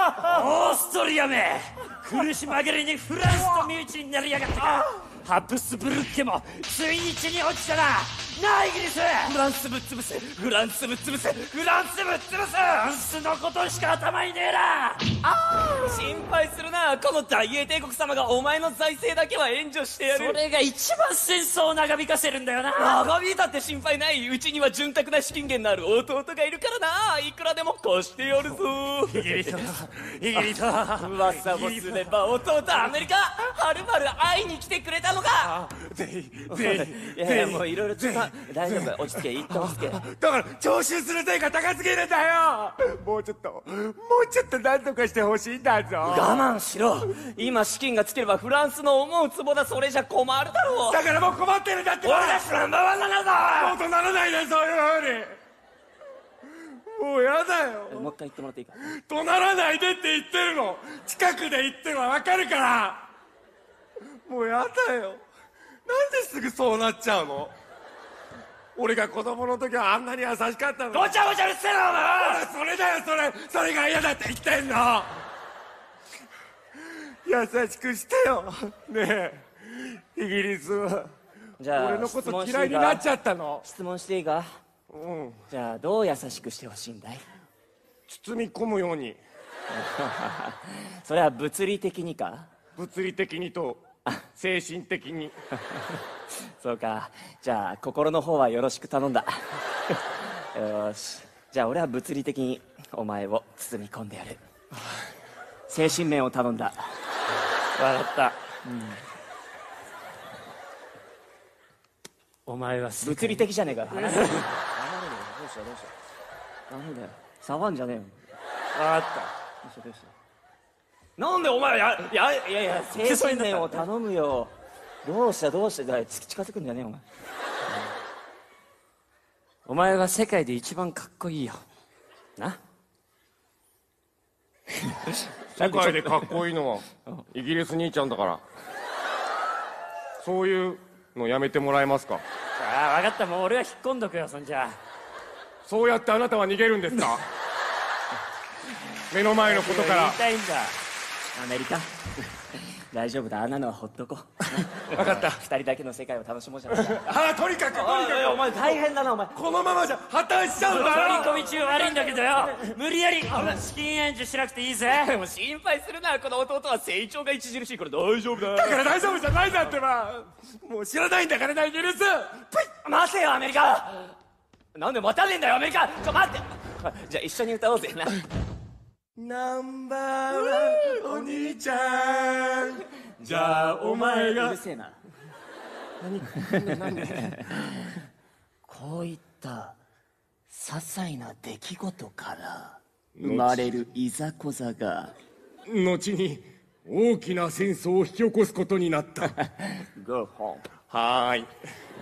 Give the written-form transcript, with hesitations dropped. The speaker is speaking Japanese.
オーストリアめ、苦し紛れにフランスと身内になりやがったか。ハプスブルク家もついに地に落ちたな。なあイギリス、 フランスぶっ潰せ、フランスぶっ潰せ、フランスぶっ潰せ。 フランスのことしか頭にねえな。 心配するな。この大英帝国様がお前の財政だけは援助してやる。 それが一番戦争を長引かせるんだよな。 長引いたって心配ない。うちには潤沢な資金源のある弟がいるからな。いくらでも貸してやるぞ。 イギリス、イギリス。 噂もすれば弟アメリカはるばる会いに来てくれたのか。いやいや、もういろいろちょっと大丈夫、落ち着け、一旦落ち着け。 だから徴収する定価高すぎるんだよ。もうちょっと何とかしてほしいんだぞ。 我慢しろ。今資金がつければフランスの思うツボだ。それじゃ困るだろう。 だからもう困ってるんだって。 俺たちナンバーワンなんだぞ。 もうとならないで、そういうふうに。もうやだよ。 もう一回言ってもらっていいか。 とならないでって言ってるの。近くで言っては分かるから。もうやだよ。なんですぐそうなっちゃうの。俺が子供の時はあんなに優しかったの。 ごちゃごちゃうっせえなお前。 それだよ、それが嫌だって言ってんの。優しくしてよねえ。イギリスはじゃあ俺のこと嫌いになっちゃったの。 質問していいか。じゃあどう優しくしてほしいんだい。 包み込むように。 それは物理的にか。 物理的にと精神的に。 そうか。じゃあ心の方はよろしく頼んだ。よし、じゃあ俺は物理的にお前を包み込んでやる。精神面を頼んだ。 笑った、お前は物理的じゃねえか。どうしたどうしたなんだよ、触んじゃねえよ。 笑った。 どうしたどうした。なんでお前いや精神面を頼むよ。どうした近づくんじゃねえよお前。 お前は世界で一番かっこいいよな。 世界でかっこいいのはイギリス兄ちゃんだから。そういうのやめてもらえますか。 ああ分かった、もう俺は引っ込んどくよ。そんじゃそうやってあなたは逃げるんですか。目の前のことから。 言いたいんだ。 アメリカ大丈夫だ、あんなのはほっとこう。 分かった。 二人だけの世界を楽しもうじゃないか。 とにかくお前大変だなお前。 このままじゃ破綻しちゃうんだよ。 取り込み中悪いんだけどよ、無理やり資金援助しなくていいぜ。 もう心配するな。この弟は成長が著しいから大丈夫だ。 だから大丈夫じゃないんだってば。もう知らないんだからな、イギリス。 待てよアメリカ。なんで待たねえんだよアメリカ。待って。じゃあ一緒に歌おうぜな。 ナンバーワンお兄ちゃん、じゃあお前が。 うるせえな。こういった些細な出来事から生まれるいざこざが後に大きな戦争を引き起こすことになった。 Go home。 はーい。